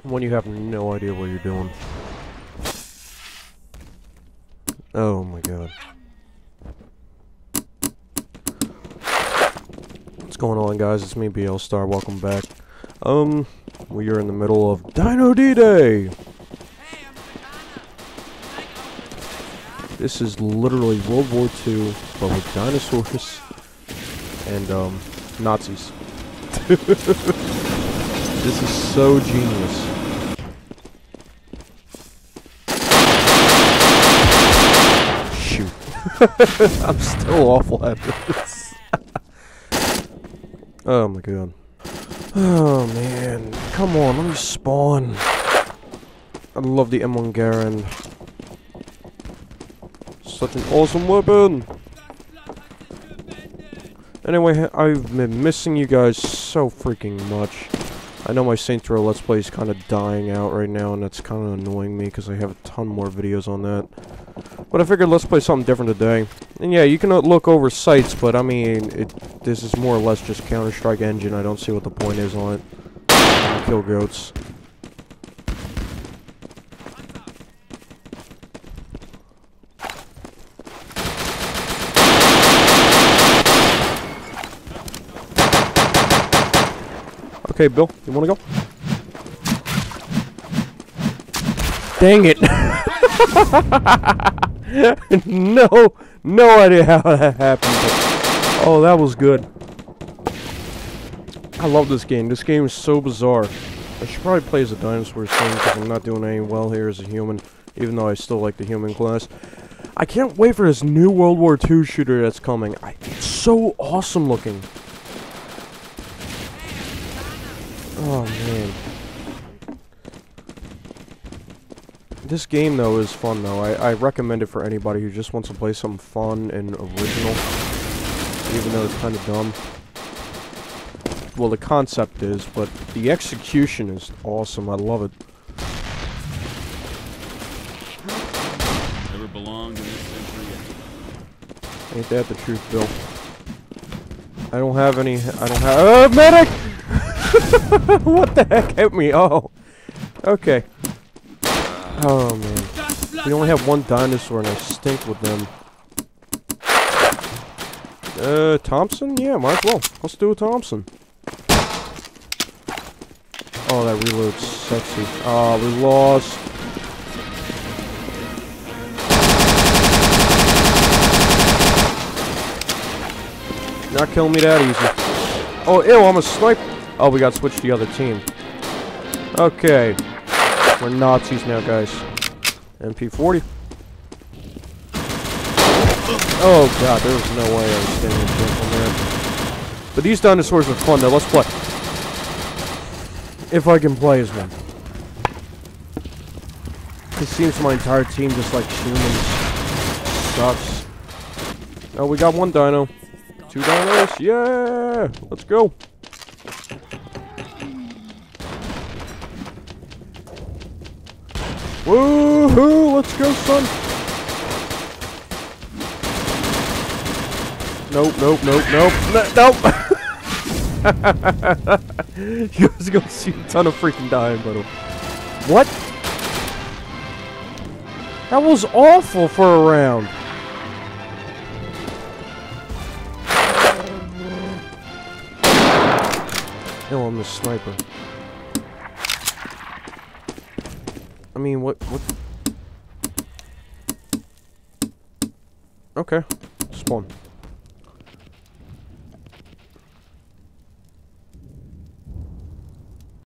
when you have no idea what you're doing. Oh my god. What's going on, guys? It's me, BL Star. Welcome back. We are in the middle of Dino D-Day! This is literally World War II, but with dinosaurs and, Nazis. This is so genius. Shoot. I'm still awful at this. Oh my god. Oh man. Come on, let me spawn. I love the M1 Garand. Such an awesome weapon! Anyway, I've been missing you guys so freaking much. I know my Saints Row Let's Play is kind of dying out right now, and that's kind of annoying me because I have a ton more videos on that. But I figured let's play something different today. And yeah, you can look over sites, but I mean, this is more or less just Counter-Strike engine. I don't see what the point is on it. Kill goats. Okay, Bill, you wanna go? Dang it! no idea how that happened. But, oh, that was good. I love this game. This game is so bizarre. I should probably play as a dinosaur soon because I'm not doing any well here as a human, even though I still like the human class. I can't wait for this new World War II shooter that's coming. It's so awesome looking. Oh man. This game though is fun though. I recommend it for anybody who just wants to play something fun and original. Even though it's kind of dumb. Well, the concept is, but the execution is awesome. I love it. Never belonged in this century yet. Ain't that the truth, Bill? I don't have any. I don't have. Medic! What the heck hit me? Oh. Okay. Oh, man. We only have one dinosaur and I stink with them. Thompson? Yeah, might as well. Let's do a Thompson. Oh, that reload's sexy. Oh, we lost. Not killing me that easy. Oh, ew, I'm a sniper. Oh, we got switched to the other team. Okay. We're Nazis now, guys. MP40. Oh, God, there was no way I was standing from there. But these dinosaurs are fun, though. Let's play. If I can play as one. It seems my entire team just like humans. Sucks. Oh, we got one dino. 2 dinos. Yeah! Let's go. Woohoo! Let's go, son! Nope. You guys are gonna see a ton of freaking dying, but what? That was awful for a round. No, I'm the sniper. I mean, what? Okay. Spawn.